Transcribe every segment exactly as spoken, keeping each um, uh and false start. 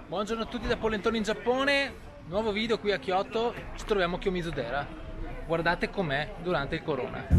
Buongiorno a tutti da Polentone in Giappone, nuovo video qui a Kyoto, ci troviamo a Kiyomizu-dera. Guardate com'è durante il corona.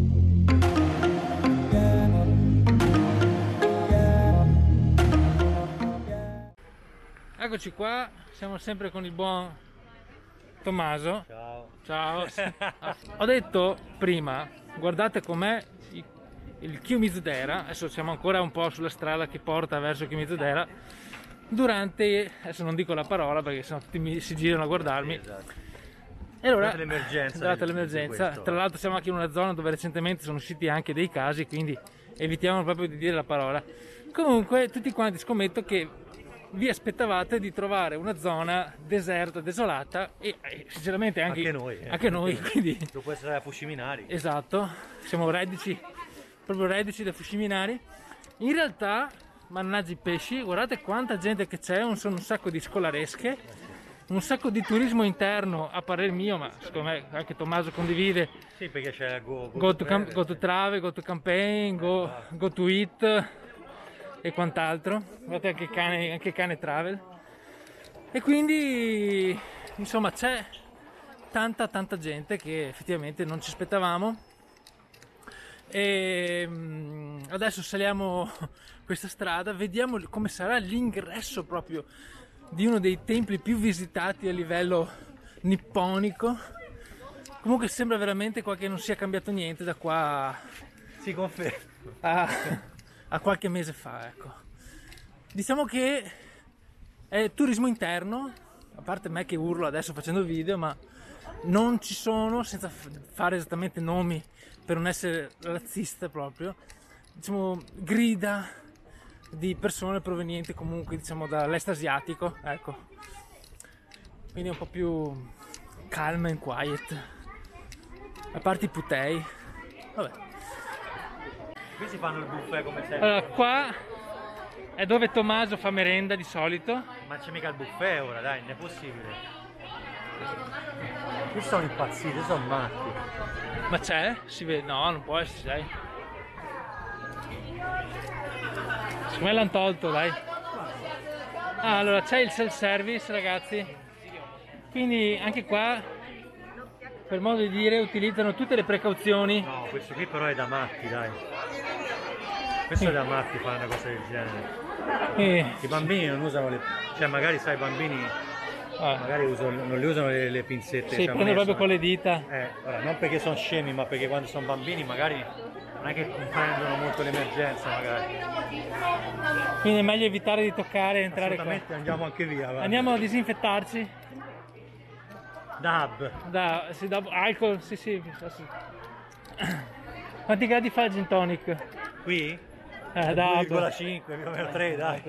Eccoci qua, siamo sempre con il buon Tommaso. Ciao. Ciao. Ho detto prima, guardate com'è il, il Kiyomizu-dera, adesso siamo ancora un po' sulla strada che porta verso Kiyomizu-dera. Durante, adesso non dico la parola perché sennò tutti mi, si girano a guardarmi. Esatto. E allora, Data l'emergenza. data l'emergenza, tra l'altro siamo anche in una zona dove recentemente sono usciti anche dei casi, quindi evitiamo proprio di dire la parola. Comunque tutti quanti scommetto che vi aspettavate di trovare una zona deserta, desolata e eh, sinceramente anche, anche noi. Eh. Anche noi quindi, dopo essere a Fushiminari. Esatto, siamo reduci, proprio reduci da Fushiminari. In realtà, mannaggia i pesci, guardate quanta gente che c'è, sono un sacco di scolaresche, un sacco di turismo interno a parer mio, ma secondo me anche Tommaso condivide. Sì, perché c'è Go, go, go, to to travel, go to Travel, Go to Campaign, Go, go to Eat e quant'altro. Guardate anche il cane, anche cane Travel. E quindi insomma c'è tanta tanta gente che effettivamente non ci aspettavamo. E adesso saliamo questa strada, vediamo come sarà l'ingresso proprio di uno dei templi più visitati a livello nipponico. Comunque sembra veramente qua che non sia cambiato niente da qua si conferma a, a qualche mese fa, ecco. Diciamo che è turismo interno, a parte me che urlo adesso facendo video, ma non ci sono, senza fare esattamente nomi per non essere razzista proprio, diciamo grida di persone provenienti comunque diciamo dall'est asiatico, ecco, quindi un po' più calm and quiet, a parte i putei. Vabbè, qui si fanno il buffet come sempre. Allora, qua è dove Tommaso fa merenda di solito, ma c'è mica il buffet ora, dai, non è possibile. Qui sono impazziti, sono matti. ma c'è? Si vede? No, non può esserci, dai. Secondo me l'hanno tolto, dai. Ah, allora c'è il self service, ragazzi, quindi anche qua, per modo di dire, utilizzano tutte le precauzioni. No, questo qui però è da matti, dai. Questo è da matti fare una cosa del genere. E... i bambini non usano le, cioè magari sai i bambini ah. magari usano, non li usano le, le pinzette. Sì, prendono proprio con le dita. Eh, ora, non perché sono scemi, ma perché quando sono bambini magari non è che comprendono molto l'emergenza, magari. Quindi è meglio evitare di toccare e entrare qua. Andiamo anche via. Guarda. Andiamo a disinfettarci. Da hub. Da, sì, da alcol, sì, sì, sì. Quanti gradi fa il gin tonic? Qui? Eh, da due virgola cinque, più o meno tre, dai.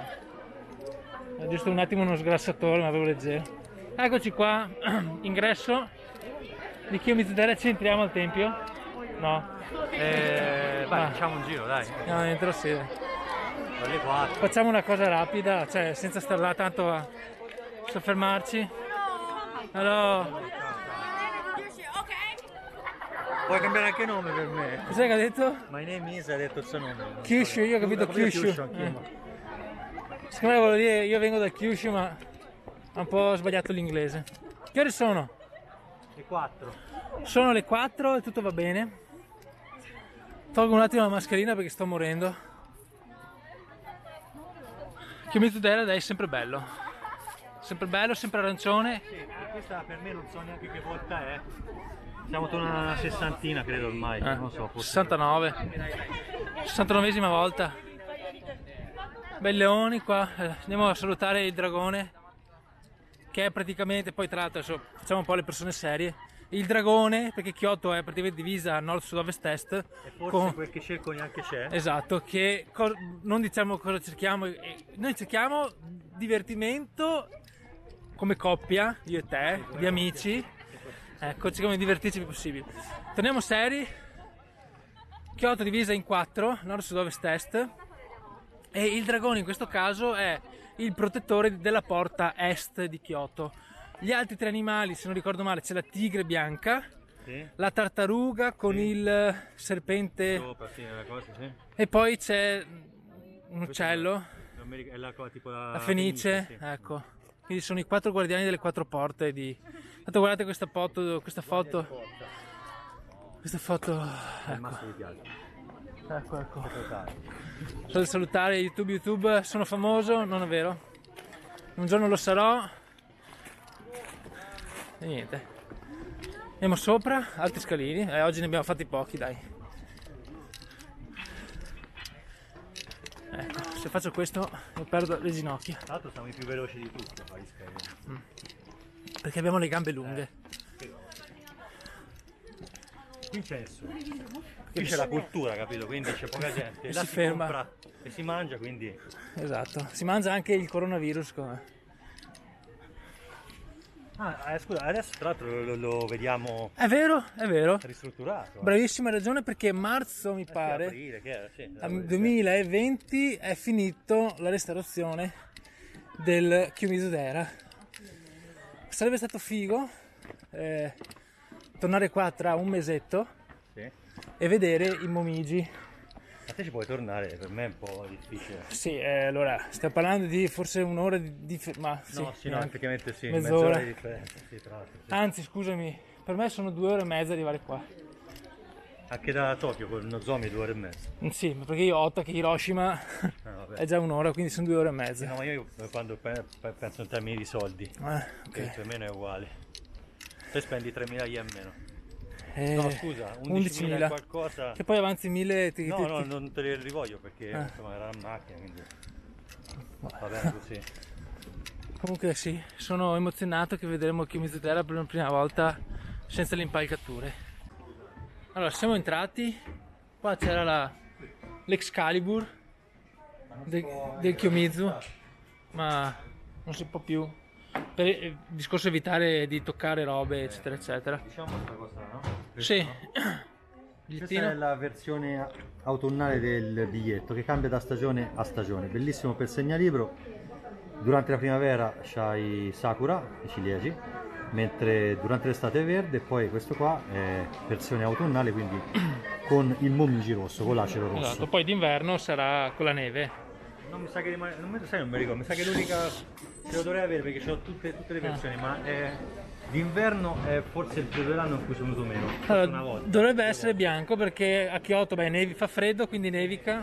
È giusto un attimo uno sgrassatore, ma avevo leggero. Eccoci qua, ingresso di Kiyomizu-dera, ci entriamo al tempio? No. Eh, vai, ah. facciamo un giro, dai. No, entro sì. Alle quattro. Facciamo una cosa rapida, cioè senza star là tanto a soffermarci. Allora. Puoi cambiare anche nome per me. Cos'è che ha detto? My name is, ha detto il suo nome. Kyushu, io ho capito Kyushu. Eh. Secondo me vuol dire io vengo da Kyushu, ma ho un po' sbagliato l'inglese. Che ore sono? Le quattro. Sono le quattro e tutto va bene. Tolgo un attimo la mascherina perché sto morendo. Kiyomizu-dera dai, è sempre bello. Sempre bello, sempre arancione. Sì, questa per me non so neanche che volta è. Siamo tornati a una sessantina credo ormai, eh, non so, forse. sessantanove. sessantanovesima volta. Bei leoni qua, andiamo a salutare il dragone, che è praticamente, poi tra l'altro adesso facciamo un po' le persone serie. Il dragone, perché Kyoto è praticamente divisa a nord, sud, ovest, est. E forse con... quel che cerco neanche c'è. Esatto, che non diciamo cosa cerchiamo, noi cerchiamo divertimento come coppia, io e te, di amici. Ecco, cerchiamo di divertirci il più possibile. Torniamo seri. Kyoto divisa in quattro, nord, sud, ovest, est. E il dragone in questo caso è il protettore della porta est di Kyoto. Gli altri tre animali, se non ricordo male, c'è la tigre bianca, sì, la tartaruga con sì, il serpente sopra, sì, cosa, sì, e poi c'è un uccello è la, tipo la, la Fenice, Fenice, sì. Ecco. Quindi sono i quattro guardiani delle quattro porte di... Tanto guardate questa foto, questa foto, questa foto, ecco. Ecco, ecco. Sono da salutare YouTube, YouTube, sono famoso, non è vero. Un giorno lo sarò. E niente. Andiamo sopra, alti scalini, eh, oggi ne abbiamo fatti pochi, dai. Ecco, se faccio questo mi perdo le ginocchia. Tra l'altro siamo i più veloci di tutti a fare gli scali. Mm. Perché abbiamo le gambe lunghe. Eh, qui c'è nessuno. Qui c'è la cultura, capito? Quindi c'è poca gente. E là si si ferma. compra e si mangia, quindi... Esatto, si mangia anche il coronavirus come... Ah, eh, scusa, adesso tra l'altro lo, lo vediamo È vero, è vero. ristrutturato. Bravissima ragione, perché marzo mi Eh sì, pare, aprile, che era, sì, al duemilaventi è finito la restaurazione del Kiyomizu-dera. Sarebbe stato figo eh, tornare qua tra un mesetto, sì. E vedere i Momiji. A te ci puoi tornare, per me è un po' difficile. Sì, eh, allora stiamo parlando di forse un'ora di differenza. Sì, No, sì, no, effettivamente sì, mezz'ora. mezz'ora di differenza, sì, tra l'altro. Sì. Anzi, scusami, per me sono due ore e mezza arrivare qua. Anche da Tokyo con Nozomi due ore e mezza. Sì, perché io Osaka, Hiroshima Ah, è già un'ora, quindi sono due ore e mezza. No, ma io quando penso in termini di soldi, Ah, che ok. più o meno è uguale. Te spendi tremila yen meno. Eh, No, scusa, undicimila qualcosa. Che poi avanzi mille... Ti, No, ti, no, ti... non te li rivoglio perché Ah. insomma era una macchina, quindi va bene così. Comunque sì, sono emozionato che vedremo Kiyomizu-dera per la prima volta senza le impalcature. Allora, siamo entrati, qua c'era la, l'Excalibur de, del Kiyomizu, ma non si può più, per il discorso evitare di toccare robe eccetera eccetera. Diciamo questa cosa, no? Sì. Questa Bigliettino. è la versione autunnale del biglietto che cambia da stagione a stagione, bellissimo per segnalibro. Durante la primavera c'hai Sakura, i ciliegi, mentre durante l'estate è verde, e poi questo qua è versione autunnale, quindi con il Momiji rosso, con l'acero rosso. Esatto, poi d'inverno sarà con la neve. Non mi sa che rimane, non mi, sai, non mi ricordo, mi sa che l'unica che lo dovrei avere perché ho tutte, tutte le versioni, ah. ma è, d'inverno è forse il periodo dell'anno in cui sono venuto meno. Allora, una volta, dovrebbe essere volte. bianco perché a Kyoto beh, nevi, fa freddo, quindi nevica.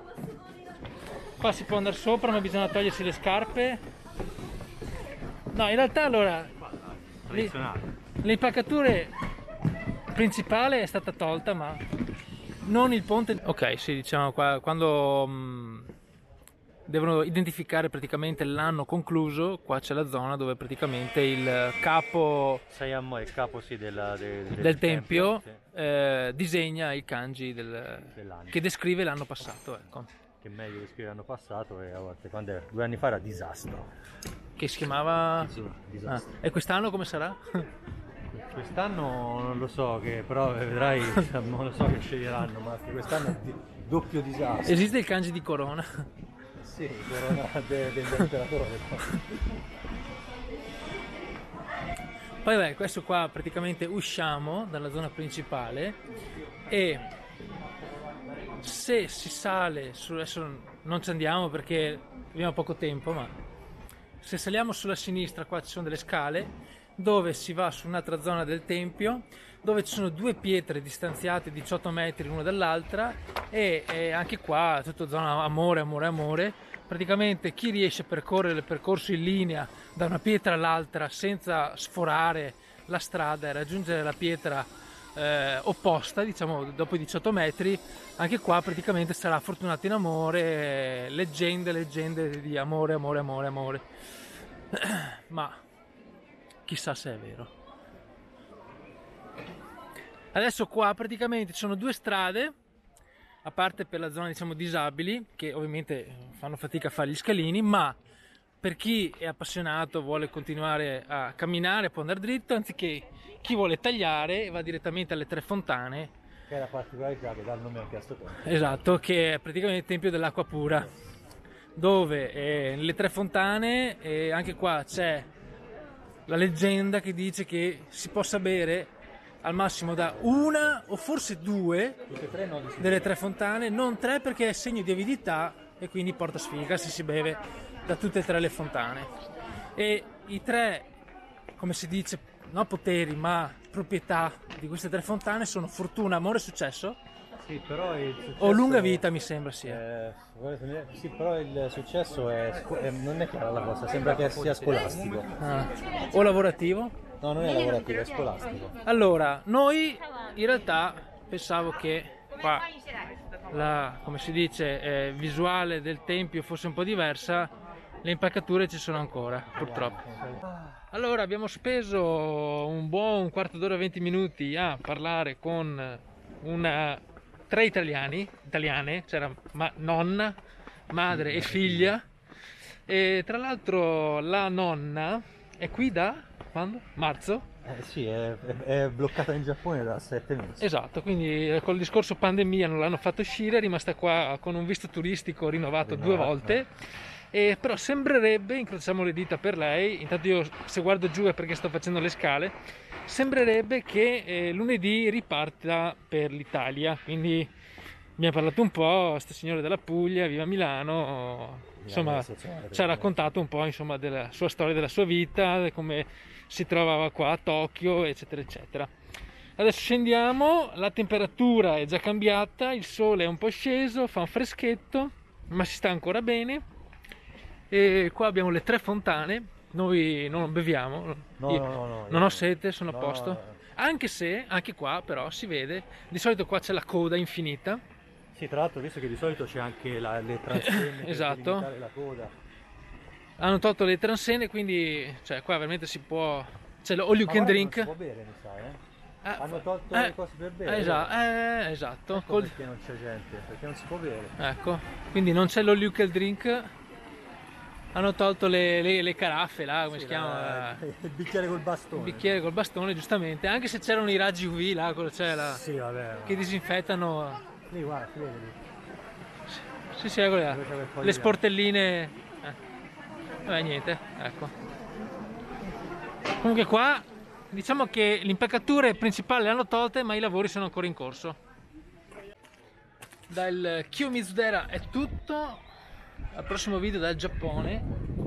Qua si può andare sopra, ma bisogna togliersi le scarpe. No, in realtà allora Tradizionale. l'impalcatura principale è stata tolta, ma non il ponte. Ok, sì, diciamo qua quando mh, devono identificare praticamente l'anno concluso, qua c'è la zona dove praticamente il capo Sayamo è il capo sì, della, de, del, del tempio, tempio sì. eh, disegna il kanji del, dell'anno che descrive l'anno passato, ecco. Che è meglio descrivere l'anno passato e a volte quando era, due anni fa era disastro. Che si chiamava... disastro. Ah, e quest'anno come sarà? Quest'anno non lo so, che però vedrai, non lo so che sceglieranno, ma quest'anno è di doppio disastro. Esiste il kanji di Corona? Sì, Corona de, dell'imperatore. Poi beh, questo qua praticamente usciamo dalla zona principale e se si sale su, adesso non ci andiamo perché abbiamo poco tempo, ma se saliamo sulla sinistra qua ci sono delle scale dove si va su un'altra zona del tempio dove ci sono due pietre distanziate diciotto metri l'una dall'altra e, e anche qua tutta zona amore, amore, amore. Praticamente chi riesce a percorrere il percorso in linea da una pietra all'altra senza sforare la strada e raggiungere la pietra eh, opposta, diciamo dopo i diciotto metri, anche qua praticamente sarà fortunato in amore, eh, leggende, leggende di amore, amore, amore, amore. Ma chissà se è vero. Adesso qua praticamente ci sono due strade, a parte per la zona diciamo disabili, che ovviamente fanno fatica a fare gli scalini, ma per chi è appassionato, vuole continuare a camminare, può andare dritto, anziché chi vuole tagliare va direttamente alle Tre Fontane. Che è la particolarità che dà il nome anche a sto tempio. Esatto, che è praticamente il Tempio dell'Acqua Pura, dove eh, nelle Tre Fontane, eh, anche qua c'è la leggenda che dice che si possa bere al massimo da una o forse due Tutte e tre no, delle tre fontane, non tre perché è segno di avidità e quindi porta sfiga se si beve da tutte e tre le fontane. E i tre, come si dice, non poteri ma proprietà di queste tre fontane sono fortuna, amore e successo. Sì, però il successo O lunga vita mi sembra sia. Eh, sì, però il successo è, sco- è- non è chiara la cosa, sembra che sia scolastico. Ah. O lavorativo. No, non è lavorativo, è scolastico. Allora, noi in realtà pensavo che qua la, come si dice, eh, visuale del tempio fosse un po' diversa, le impaccature ci sono ancora, purtroppo. Allora, abbiamo speso un buon un quarto d'ora, venti minuti a parlare con una, tre italiani, italiane, c'era ma, nonna, madre e figlia, e tra l'altro la nonna è qui da quando? Marzo? Eh, sì, è, è- è bloccata in Giappone da sette mesi. Esatto, quindi eh, col discorso pandemia non l'hanno fatto uscire, è rimasta qua con un visto turistico rinnovato due Rinnovato, volte, e però sembrerebbe, incrociamo le dita per lei, intanto io se guardo giù è perché sto facendo le scale, sembrerebbe che eh, lunedì riparta per l'Italia, quindi abbiamo parlato un po', sto signore della Puglia, viva Milano, insomma adesso c'è- ci ha raccontato un po' insomma, della sua storia, della sua vita, di come si trovava qua a Tokyo, eccetera, eccetera. Adesso scendiamo, la temperatura è già cambiata, il sole è un po' sceso, fa un freschetto, ma si sta ancora bene. E qua abbiamo le tre fontane, noi non beviamo, No, io no, no, no, non io- ho sete, sono a no, posto. no, no. Anche se, anche qua però si vede, di solito qua c'è la coda infinita. Sì, tra l'altro, visto che di solito c'è anche la- le transenne per Esatto. limitare la coda. Hanno tolto le transenne, quindi cioè, qua veramente si può. C'è lo all you Ma can guarda che drink. non si può bere, mi sa, eh. Eh, Hanno tolto eh, le cose per bere. Esatto, eh, esatto. Ecco Col- perché non c'è gente, perché non si può bere. Ecco, quindi non c'è l'all you can drink. Hanno tolto le, le- le caraffe là, come Sì, si chiama? la- il bicchiere col bastone. Il bicchiere col bastone, giustamente. Anche se c'erano i raggi U V là, quello c'è là, Sì, vabbè. che disinfettano. Lì, guarda, si vede lì. Sì, sì, ecco là. Dove c'è quel po' di Le sportelline. Eh. Vabbè, niente, ecco. Comunque qua diciamo che le impaccature principali le hanno tolte, ma i lavori sono ancora in corso. Dal Kiyomizu-dera è tutto. Al prossimo video dal Giappone.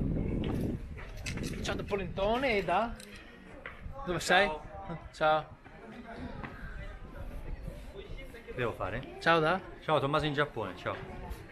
Ciao da Polentone e da. Dove sei? Ciao. Devo fare? Ciao da. Ciao, Tommaso in Giappone, ciao.